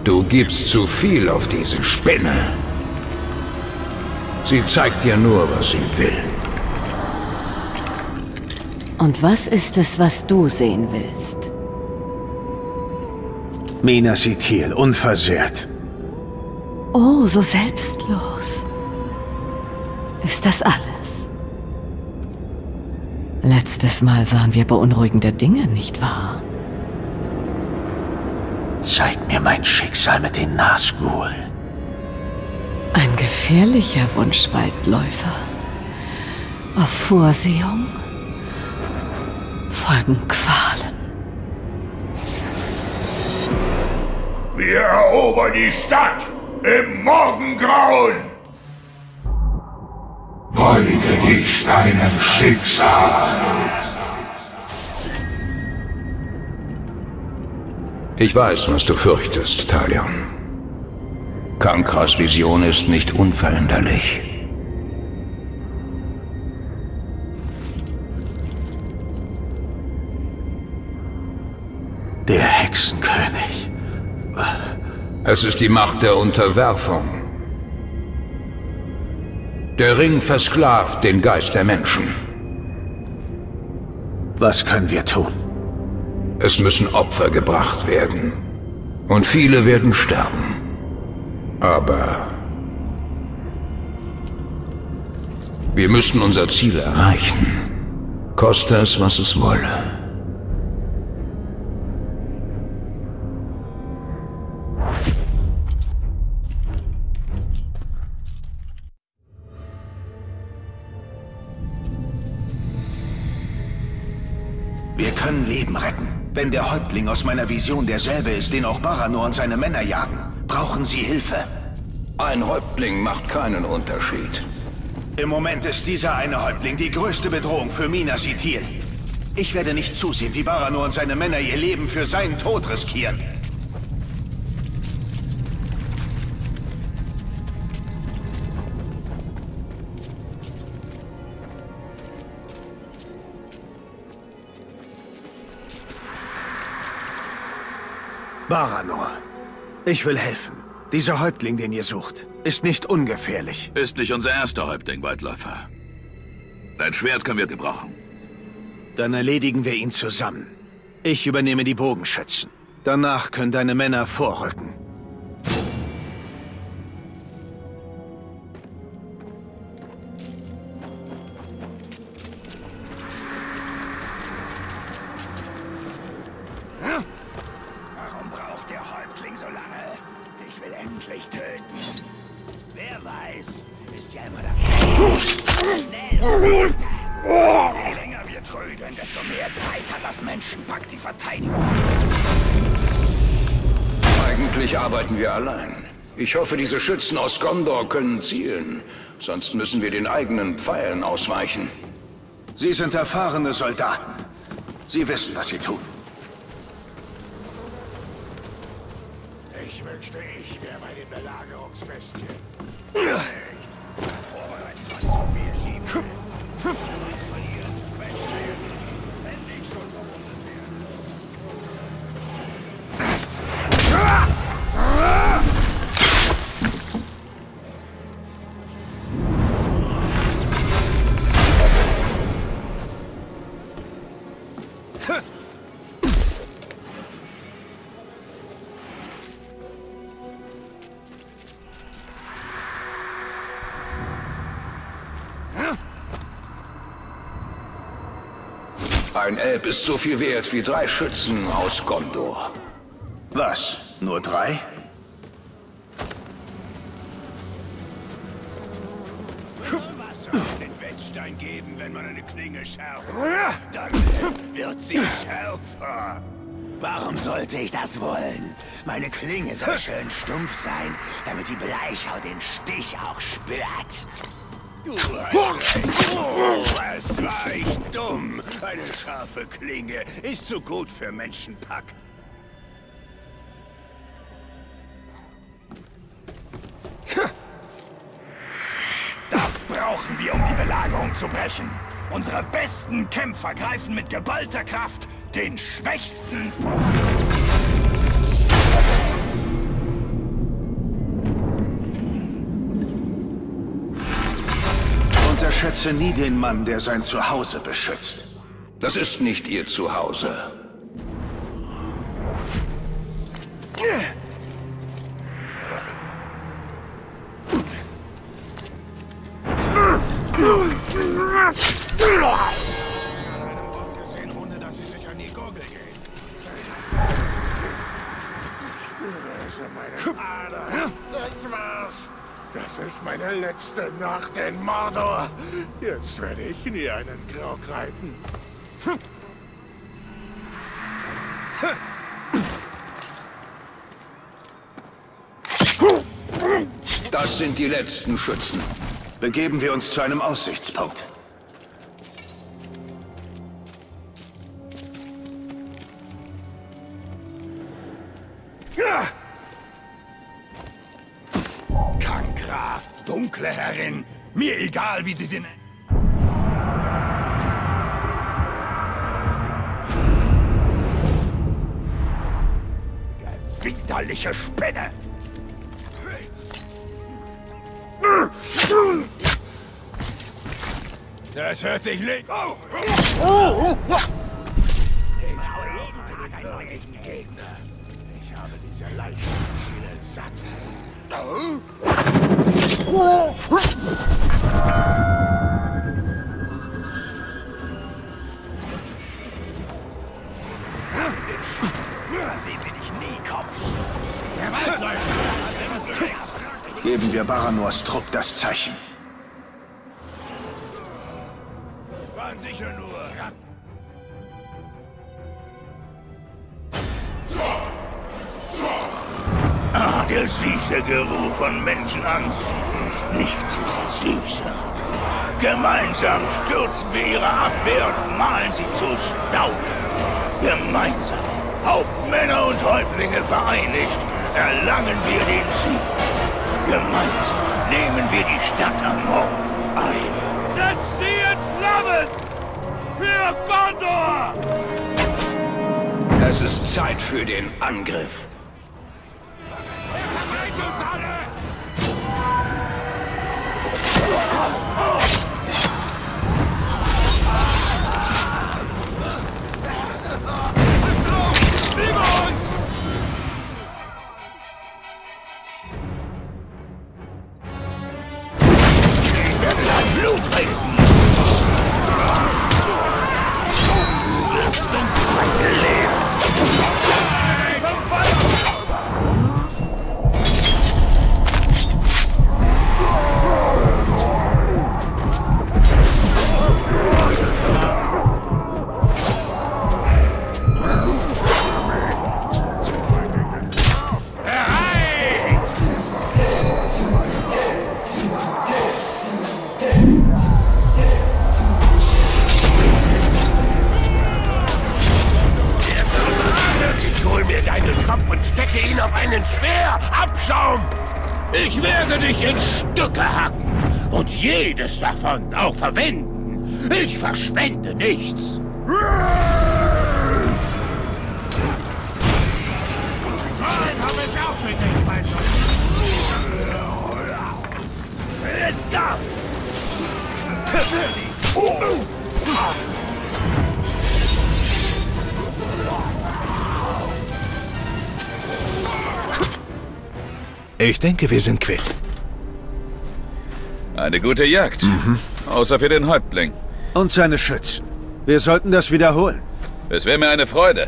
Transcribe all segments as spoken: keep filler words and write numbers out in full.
Du gibst zu viel auf diese Spinne. Sie zeigt dir nur, was sie will. Und was ist es, was du sehen willst? Minas Ithil, unversehrt. Oh, so selbstlos. Ist das alles? Letztes Mal sahen wir beunruhigende Dinge, nicht wahr? Zeig mir mein Schicksal mit den Nazgul. Ein gefährlicher Wunsch, Waldläufer. Auf Vorsehung folgen Qualen. Wir erobern die Stadt im Morgengrauen! Beuge dich deinem Schicksal! Ich weiß, was du fürchtest, Talion. Kankras Vision ist nicht unveränderlich. Der Hexenkönig. Es ist die Macht der Unterwerfung. Der Ring versklavt den Geist der Menschen. Was können wir tun? Es müssen Opfer gebracht werden. Und viele werden sterben. Aber wir müssen unser Ziel erreichen. Koste es, was es wolle. Wir können Leben retten. Wenn der Häuptling aus meiner Vision derselbe ist, den auch Baranor und seine Männer jagen, brauchen Sie Hilfe. Ein Häuptling macht keinen Unterschied. Im Moment ist dieser eine Häuptling die größte Bedrohung für Minas Ithil. Ich werde nicht zusehen, wie Baranor und seine Männer ihr Leben für seinen Tod riskieren. Baranor, ich will helfen. Dieser Häuptling, den ihr sucht, ist nicht ungefährlich. Ist nicht unser erster Häuptling, Waldläufer. Dein Schwert können wir gebrauchen. Dann erledigen wir ihn zusammen. Ich übernehme die Bogenschützen. Danach können deine Männer vorrücken. Warum braucht der Häuptling so lange? Ich will endlich töten. Wer weiß, ist ja immer das... Schnell! Je länger wir trödeln, desto mehr Zeit hat das Menschenpack die Verteidigung. Eigentlich arbeiten wir allein. Ich hoffe, diese Schützen aus Gondor können zielen. Sonst müssen wir den eigenen Pfeilen ausweichen. Sie sind erfahrene Soldaten. Sie wissen, was sie tun. Ich wünschte, ich wäre bei den Belagerungsbestien. Vorbereitet, was zu mir schieben. Verlieren, wegstehen. Wenn ich schon verwundet Ein Elb ist so viel wert wie drei Schützen aus Gondor. Was? Nur drei? Wasser auf den Wetzstein geben, wenn man eine Klinge schärft. Dann wird sie schärfer. Warum sollte ich das wollen? Meine Klinge soll schön stumpf sein, damit die Bleichhaut den Stich auch spürt. Du hast recht. Oh, was war ich dumm. Eine scharfe Klinge ist so gut für Menschenpack. Das brauchen wir, um die Belagerung zu brechen. Unsere besten Kämpfer greifen mit geballter Kraft den Schwächsten. unterschätze nie den Mann, der sein Zuhause beschützt. Das ist nicht Ihr Zuhause. Ohne dass sie sich an die Gurgel gehen. Das ist meine letzte Nacht in Mordor. Jetzt werde ich nie einen Grog reiten. Das sind die letzten Schützen. Begeben wir uns zu einem Aussichtspunkt. Kankra, dunkle Herrin, mir egal, wie sie sind. Widerliche Spinne! Das hört sich nicht. Oh. Oh. Ich habe jeden Tag einen neuen Gegner. Ich habe diese Leichenziele satt. Oh. Da sehen Sie dich nie kommen. Der Waldläufer! Geben wir Baranors Trupp das Zeichen. Waren sicher nur Ratten. Ah, der süße Geruch von Menschenangst. Nichts ist süßer. Gemeinsam stürzen wir ihre Abwehr und malen sie zu Staub. Gemeinsam, Hauptmänner und Häuptlinge vereinigt, erlangen wir den Sieg. Gemeinsam nehmen wir die Stadt am Morgen ein. Setzt sie in Flammen! Für Gondor! Es ist Zeit für den Angriff. Bereit uns alle! Über uns! Ich werde dein Blut trinken! Lasst uns weiter leben! Stecke ihn auf einen Speer! Abschaum! Ich werde dich in Stücke hacken und jedes davon auch verwenden. Ich verschwende nichts. Wer ist das? Ich denke, wir sind quitt. Eine gute Jagd. Mhm. Außer für den Häuptling. Und seine Schützen. Wir sollten das wiederholen. Es wäre mir eine Freude.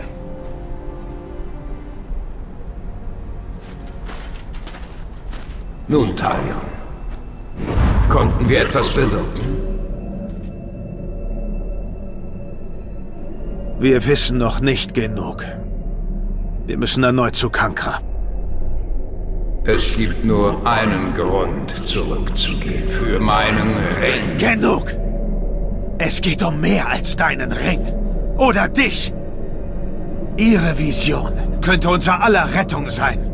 Nun, Talion. Konnten wir etwas bewirken? Wir wissen noch nicht genug. Wir müssen erneut zu Kankra. Es gibt nur einen Grund, zurückzugehen. Für meinen Ring. Genug! Es geht um mehr als deinen Ring. Oder dich. Ihre Vision könnte unser aller Rettung sein.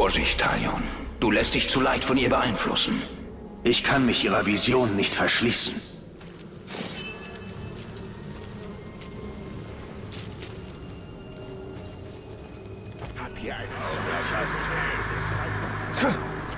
Vorsicht, Talion. Du lässt dich zu leicht von ihr beeinflussen. Ich kann mich ihrer Vision nicht verschließen. Hab hier einen Ausgleich.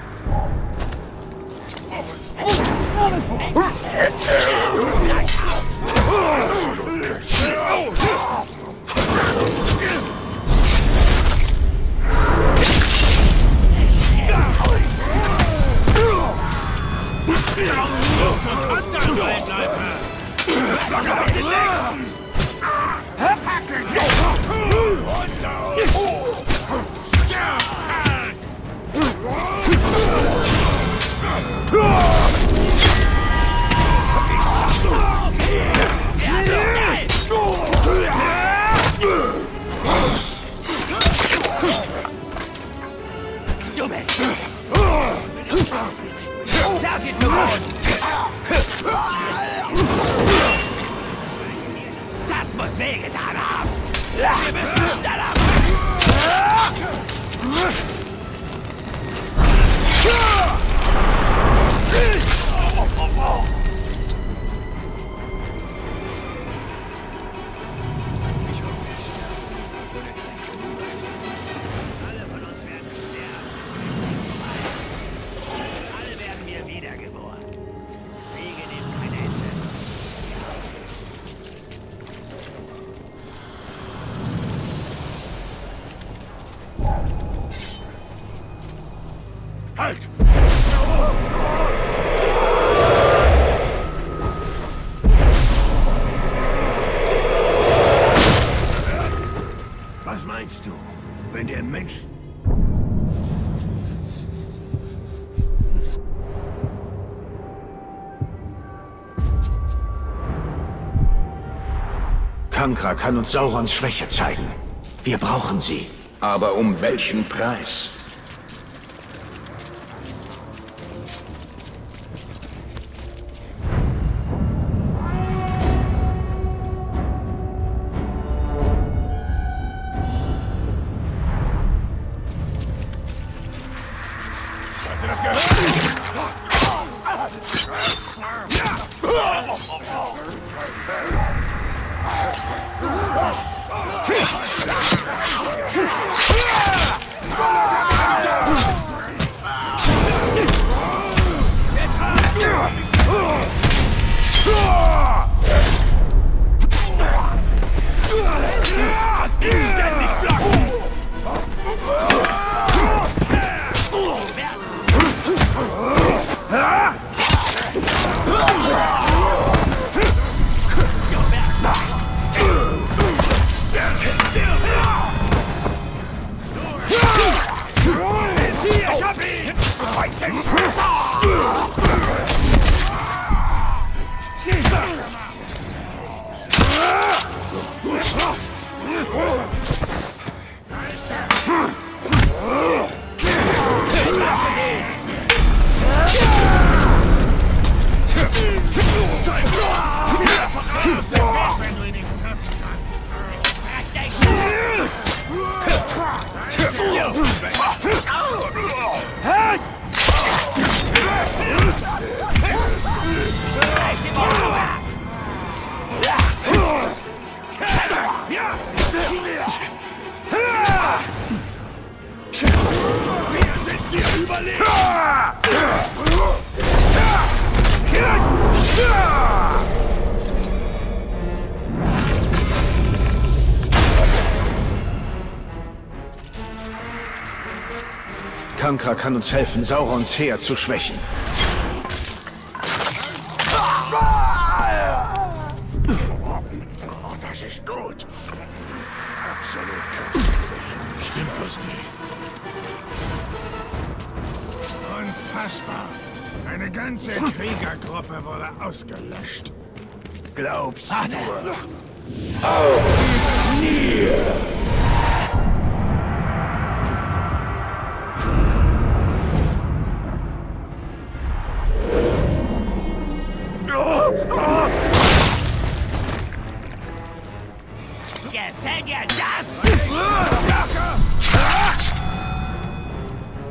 Das muss wehgetan haben. Wir müssen schneller. Alle von uns werden sterben. Alle werden wir wiedergeboren. Kriege nimmt kein Ende. Halt! Was meinst du, wenn der Mensch... Kankra kann uns Saurons Schwäche zeigen. Wir brauchen sie. Aber um welchen Preis? Hast du das gehört? Ständig blocken! Ich hab ihn! Wenn du ihn nicht treffen Wir sind hier überlegen! Kankra kann uns helfen, Saurons Heer zu schwächen. Das ist gut. Absolut köstlich. Stimmt was nicht. Unfassbar. Eine ganze Kriegergruppe wurde ausgelöscht. Glaubst du? Auf die Knie! Gefällt dir das?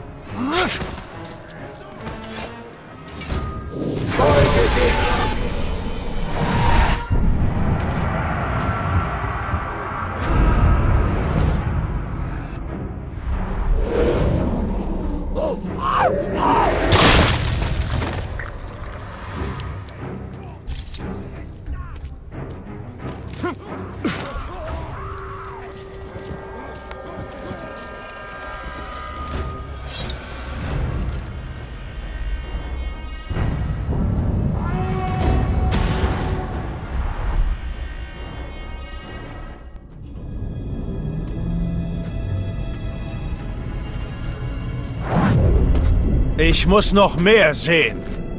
Ich muss noch mehr sehen.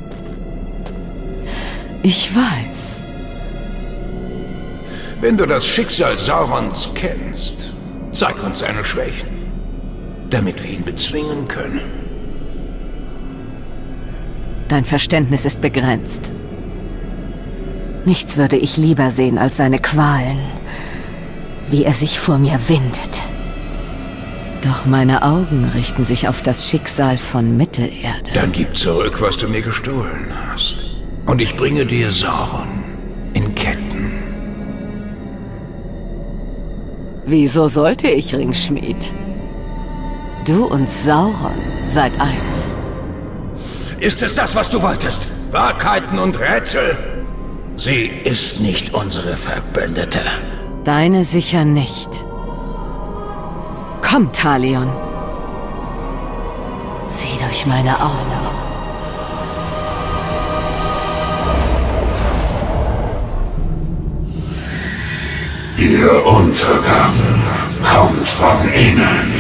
Ich weiß. Wenn du das Schicksal Saurons kennst, zeig uns seine Schwächen, damit wir ihn bezwingen können. Dein Verständnis ist begrenzt. Nichts würde ich lieber sehen als seine Qualen, wie er sich vor mir windet. Doch meine Augen richten sich auf das Schicksal von Mittelerde. Dann gib zurück, was du mir gestohlen hast. Und ich bringe dir Sauron in Ketten. Wieso sollte ich, Ringschmied? Du und Sauron seid eins. Ist es das, was du wolltest? Wahrheiten und Rätsel? Sie ist nicht unsere Verbündete. Deine sicher nicht. Komm, Talion. Sieh durch meine Augen. Ihr Untergang kommt von innen.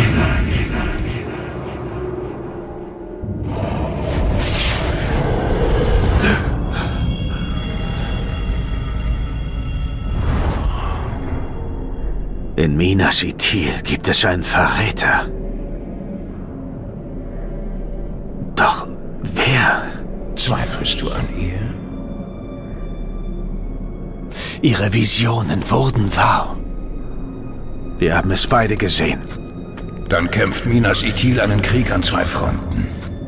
In Minas Ithil gibt es einen Verräter. Doch wer? Zweifelst du an ihr? Ihre Visionen wurden wahr. Wir haben es beide gesehen. Dann kämpft Minas Ithil einen Krieg an zwei Fronten.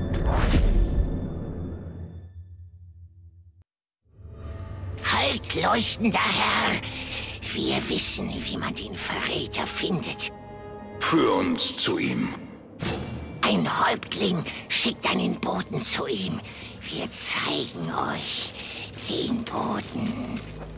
Halt, leuchtender Herr! Wir wissen, wie man den Verräter findet. Führ uns zu ihm. Ein Häuptling schickt einen Boten zu ihm. Wir zeigen euch den Boten.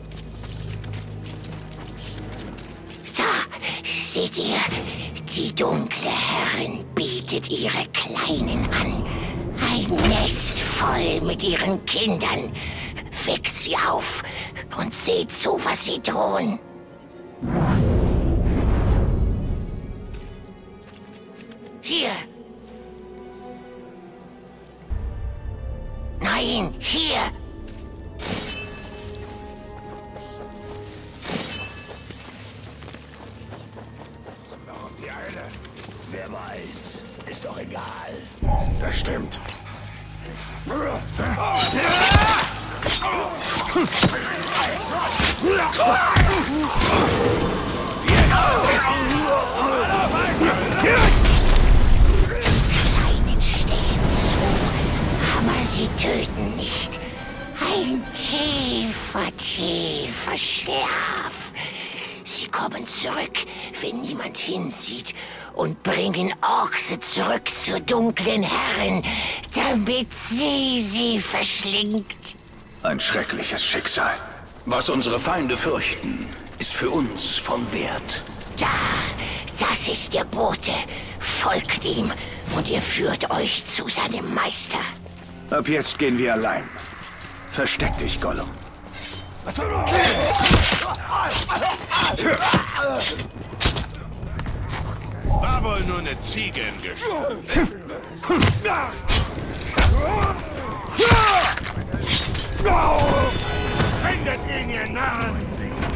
Da, seht ihr? Die dunkle Herrin bietet ihre Kleinen an. Ein Nest voll mit ihren Kindern. Weckt sie auf und seht zu, was sie drohen. Hier. Nein, hier. Warum die Eile? Wer weiß. Ist doch egal. Das stimmt. Kleinen stechen zu, aber sie töten nicht. Ein tiefer, tiefer Schlaf. Sie kommen zurück, wenn niemand hinsieht, und bringen Orks zurück zur dunklen Herrin, damit sie sie verschlingt. Ein schreckliches Schicksal. Was unsere Feinde fürchten, ist für uns von Wert. Da, das ist der Bote. Folgt ihm und ihr führt euch zu seinem Meister. Ab jetzt gehen wir allein. Versteck dich, Gollum. Was war War wohl nur eine Ziege im Gestüt. Findet ihn, ihr Narren!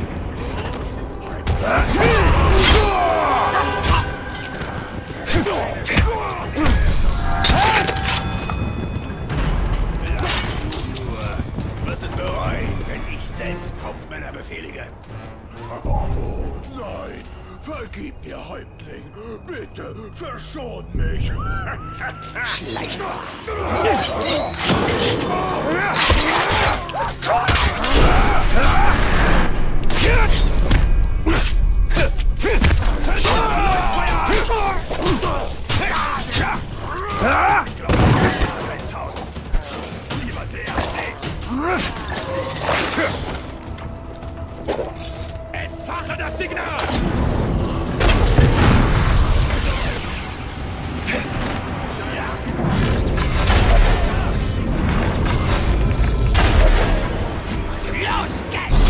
Du wirst es bereuen, wenn ich selbst Hauptmänner befehlige. Oh, nein! Vergib mir, Häuptling! Bitte, verschon mich! Schleicht! Entfache das Signal! Los geht's!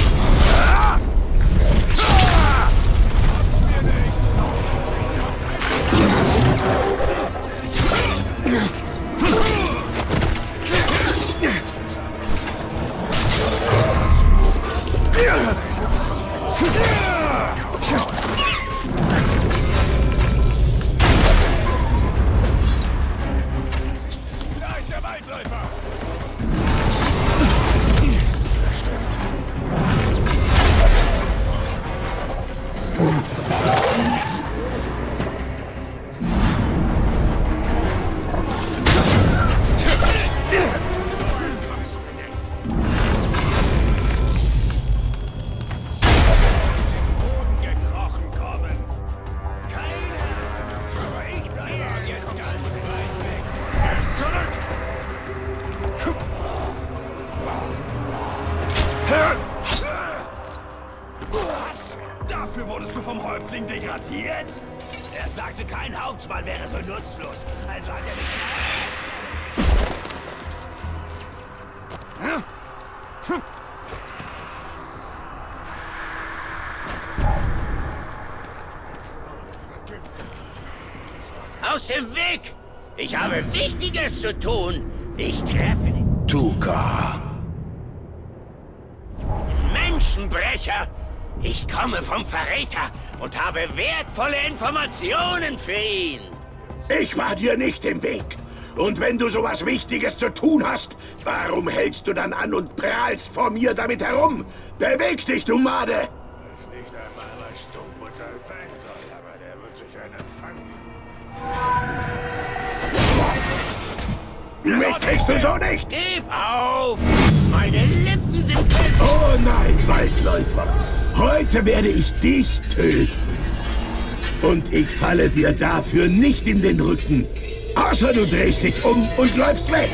Was? Dafür wurdest du vom Häuptling degradiert? Er sagte, kein Hauptmann wäre so nutzlos. Also hat er mich... Aus dem Weg! Ich habe Wichtiges zu tun. Ich treffe ihn. Tuka. Menschenbrecher! Ich komme vom Verräter und habe wertvolle Informationen für ihn. Ich war dir nicht im Weg. Und wenn du sowas Wichtiges zu tun hast, warum hältst du dann an und prahlst vor mir damit herum? Beweg dich, du Made! Nicht einmal, was Dummmutter sein soll, aber der wird sich einen fangen. Mich kriegst du so nicht! Gib auf! Meine Lippen sind fest! Oh nein, Waldläufer! Heute werde ich dich töten. Und ich falle dir dafür nicht in den Rücken. Außer du drehst dich um und läufst weg.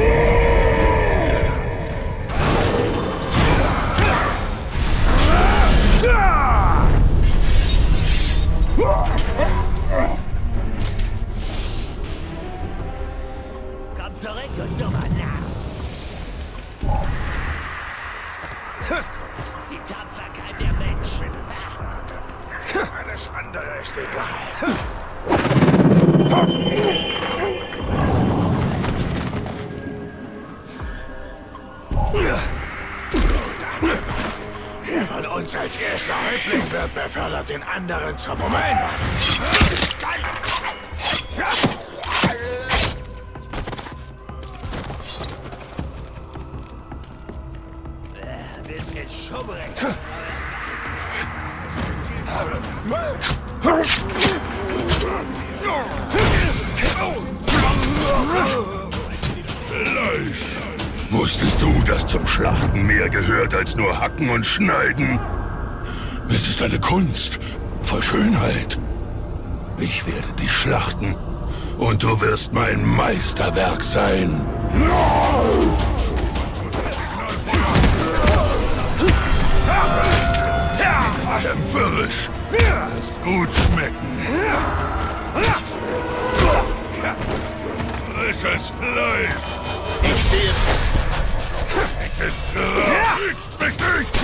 Komm zurück, du dummer Narr! Die Tapferkeit der Menschen. Alles andere ist egal. Wer von uns als erster Häuptling wird, befördert den anderen zum Moment. Bisschen schummrig. Fleisch. Wusstest du, dass zum Schlachten mehr gehört als nur Hacken und Schneiden? Es ist eine Kunst, voll Schönheit. Ich werde dich schlachten und du wirst mein Meisterwerk sein. Kämpferisch. Lässt gut schmecken. Frisches Fleisch. Ich will... Ist geraucht. Mich nicht.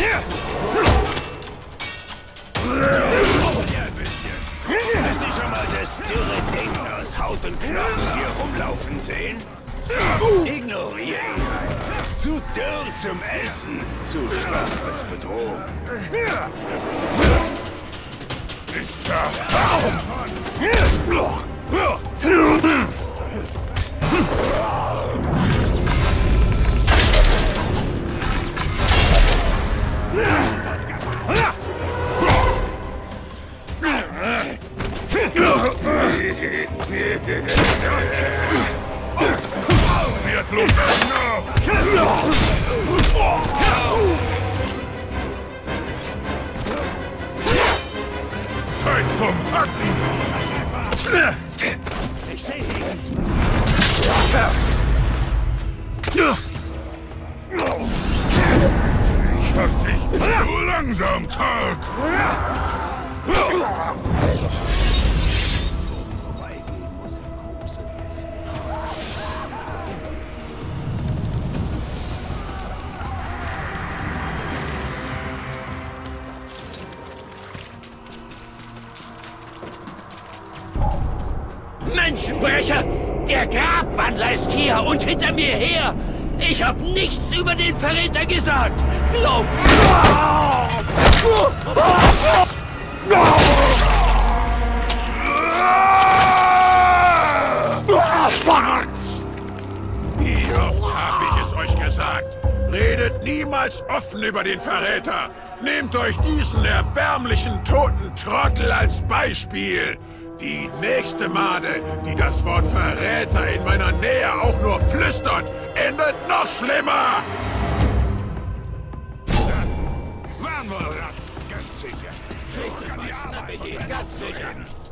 Ja, ein bisschen. Hast du schon mal das dürre Ding aus Haut und Knochen hier rumlaufen sehen? Ignoriere ihn einfach. Zu dürr zum Essen, zu schwach als Bedrohung. Ich zerhau. Zeit zum Hacken! Ich sehe ihn. Ich hab dich so langsam, Tark. Menschenbrecher! Der Grabwandler ist hier und hinter mir her! Ich hab nichts über den Verräter gesagt! Glaub Wie oft hab ich es euch gesagt? Redet niemals offen über den Verräter! Nehmt euch diesen erbärmlichen, toten Trottel als Beispiel! Die nächste Made, die das Wort Verräter in meiner Nähe auch nur flüstert, endet noch schlimmer! Waren wir das? Ganz sicher. Richtig, ganz sicher.